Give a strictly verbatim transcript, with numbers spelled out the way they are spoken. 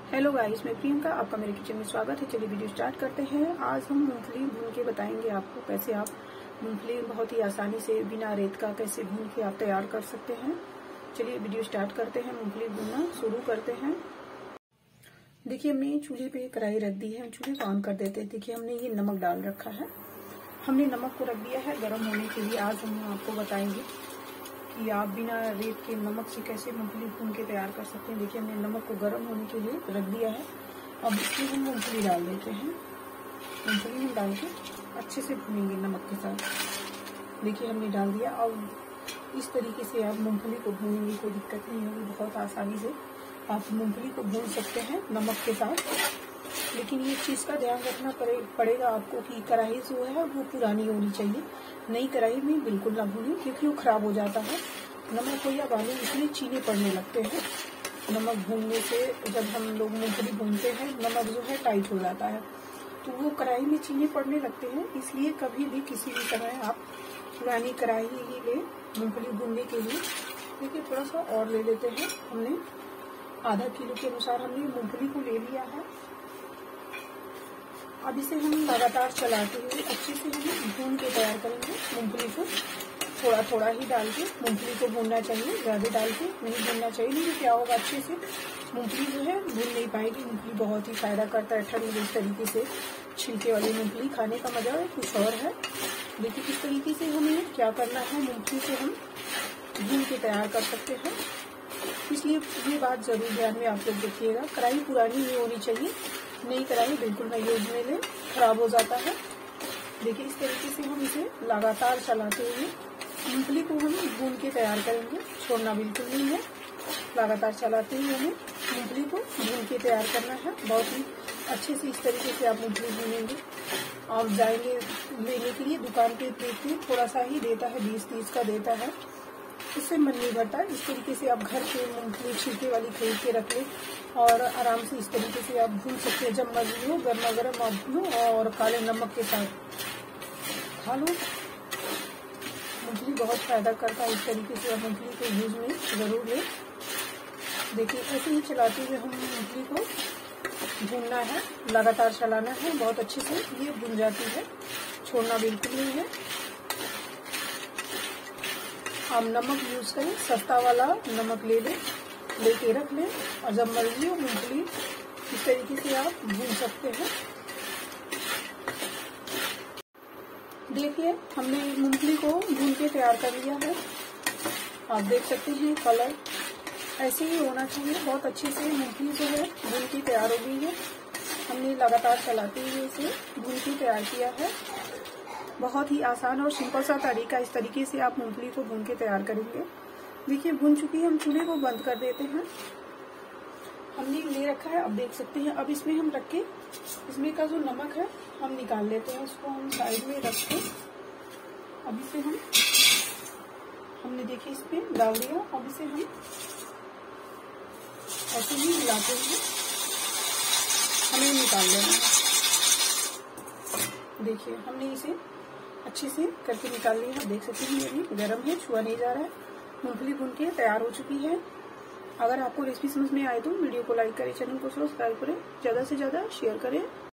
Hello guys, मैं प्रियंका, आपका मेरे किचन में स्वागत है। चलिए वीडियो स्टार्ट करते हैं। आज हम मूंगफली भून के बताएंगे आपको कैसे आप मूंगफली बहुत ही आसानी से बिना रेत का कैसे भून के आप तैयार कर सकते हैं। चलिए वीडियो स्टार्ट करते हैं, मूंगफली भूनना शुरू करते हैं। देखिए हमने चूल्हे पे कढ़ाई रख दी है, चूल्हे को ऑन कर देते हैं। देखिए हमने ये नमक डाल रखा है, हमने नमक को रख दिया है गर्म होने के लिए। आज हम आपको बताएंगे कि आप बिना रेत के नमक से कैसे मूंगफली भून के तैयार कर सकते हैं। देखिए हमने नमक को गर्म होने के लिए रख दिया है। अब इसमें हम मूंगफली डाल देते हैं। मूंगफली हम डाल के अच्छे से भूनेंगे नमक के साथ। देखिए हमने डाल दिया। अब इस तरीके से आप मूंगफली को भूनेंगे, कोई दिक्कत नहीं होगी। बहुत आसानी से आप मूंगफली को भून सकते हैं नमक के साथ। लेकिन ये चीज का ध्यान रखना पड़ेगा आपको कि कढ़ाई जो है वो पुरानी होनी चाहिए। नई कढ़ाई में बिल्कुल ना भूनें, क्योंकि वो खराब हो जाता है। नमक हो या बालू, इसमें चीने पड़ने लगते हैं। नमक भूनने से जब हम लोग मूंगफली भूनते हैं, नमक जो है टाइट हो जाता है, तो वो कढ़ाई में चीने पड़ने लगते हैं। इसलिए कभी भी किसी भी समय आप पुरानी कढ़ाई ही ले मूंगफली भूनने के लिए। देखिए थोड़ा सा और ले लेते हैं। हमने आधा किलो के अनुसार हमने मूंगफली को ले लिया है। अब इसे हम लगातार चलाते हुए अच्छे से हम भून के तैयार करेंगे। मूंगफली को थोड़ा थोड़ा ही डाल के मूंगफली को भूनना चाहिए, ज्यादा डाल के नहीं भूनना चाहिए। नहीं तो क्या होगा, अच्छे से मूंगफली जो है भून नहीं पाएगी। मूंगफली बहुत ही फायदा करता है ठंडी। इस तरीके से छिलके वाली मूंगफली खाने का मजा कुछ और है। देखिए किस तरीके से हमें क्या करना है, मूंगफली को हम भून के तैयार कर सकते हैं। इसलिए ये बात जरूर ध्यान में आप लोग देखिएगा, कढ़ाई पुरानी नहीं होनी चाहिए। नई कढ़ाई बिल्कुल ना यूज में ले, खराब हो जाता है। देखिए इस तरीके से हम इसे लगातार चलाते हुए मूंगफली को हम भून के तैयार करेंगे। छोड़ना बिल्कुल नहीं है, लगातार चलाते हुए हमें मूंगफली को भून के तैयार करना है। बहुत ही अच्छे से इस तरीके से आप मूंगफली भूनेंगे। आप जाएंगे लेने के लिए दुकान पे, देखिए थोड़ा सा ही देता है, बीस तीस का देता है, इससे मन नहीं भरता। इस तरीके से आप घर पे मूंगफली छिलके वाली खरीद के रख ले और आराम से इस तरीके से आप भून सकते हैं। जब मर्जी हो गर्मा गर्म आप भूनो और काले नमक के साथ खा लो। मूंगफली बहुत फायदा करता है। इस तरीके से आप मूंगफली को यूज में जरूर ले। देखिए ऐसे ही चलाते हुए हम मूंगफली को भूनना है, लगातार चलाना है। बहुत अच्छे से ये भून जाती है, छोड़ना बिल्कुल नहीं है। आप नमक यूज करें, सस्ता वाला नमक ले लें, लेके रख लें और जब मर्जी हो मूंगफली इस तरीके से आप भून सकते हैं। देखिए हमने मूंगफली को भून के तैयार कर लिया है। आप देख सकते हैं कलर ऐसे ही होना चाहिए। बहुत अच्छे से मूंगफली जो है भून के तैयार हो गई है। हमने लगातार चलाते हुए इसे भून के तैयार किया है। बहुत ही आसान और सिंपल सा तरीका, इस तरीके से आप मूंगफली को भून के तैयार करेंगे। देखिए भून चुकी है, हम चूल्हे को बंद कर देते हैं। हमने ले रखा है, अब देख सकते हैं। अब इसमें हम रख के इसमें का जो नमक है हम निकाल लेते हैं। उसको हम साइड में रख के अब इसे हम हमने देखिए इसमें डाल दिया। अब इसे हम ऐसे ही मिलाते हुए हमें निकाल लेना है। देखिए हमने इसे अच्छे से करके निकाल लिया है। देख सकते हैं ये भी गर्म है, छुआ नहीं जा रहा है। मूंगफली भून के तैयार हो चुकी है। अगर आपको रेसिपी समझ में आए तो वीडियो को लाइक करें, चैनल को सब्सक्राइब करें, ज्यादा से ज्यादा शेयर करें।